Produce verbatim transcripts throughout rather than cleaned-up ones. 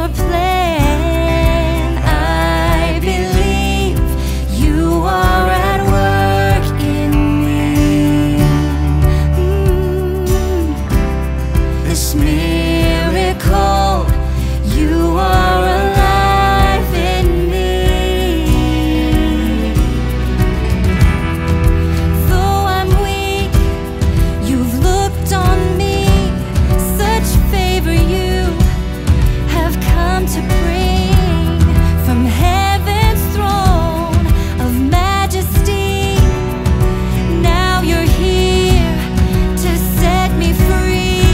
your plan. I believe you are at work in me. Mm. This miracle, you are alive in me. Though I'm weak, you've looked on me. Such favor you have come to bring from heaven's throne of majesty. Now you're here to set me free.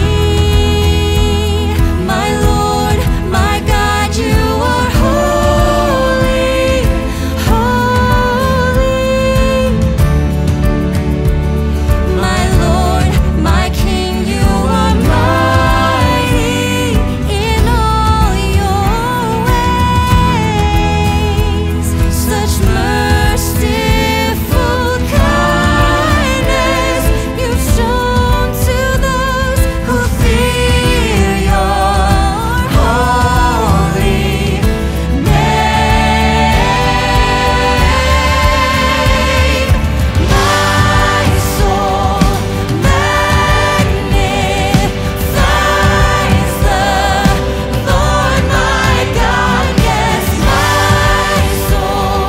My Lord, my God, you are holy, holy. My Lord, my King, you are mighty in all your ways. Such merciful kindness you've shown to those who fear your holy name. My soul magnifies the Lord my God. Yes, my soul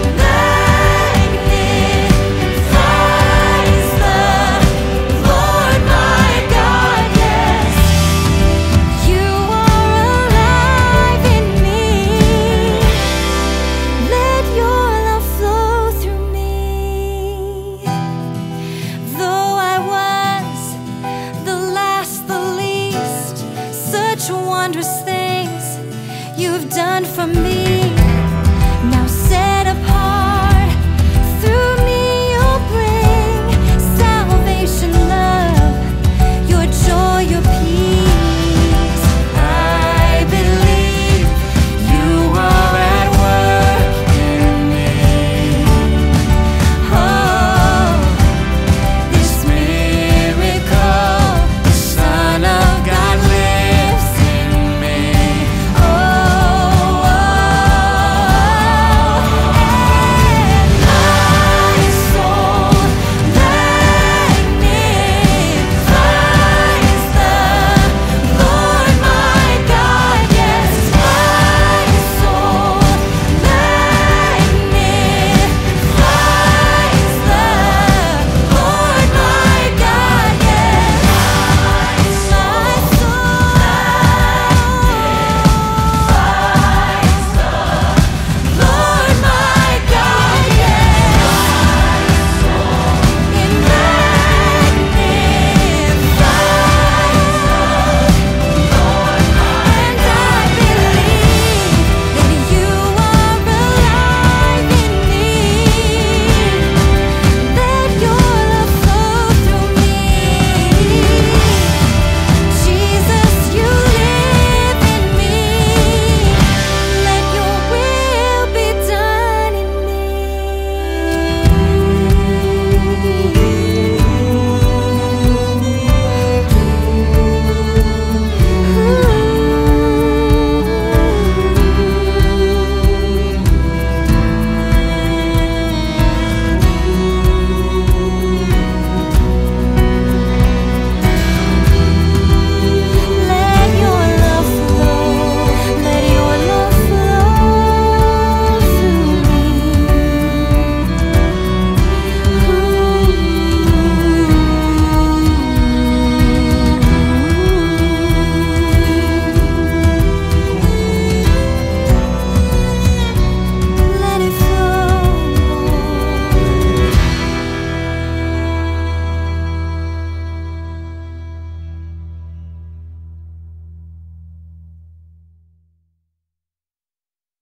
magnifies the Lord my God. Yes, you are alive in me. Let your love flow through me. Though I was the last, the least, such wondrous things you've done for me.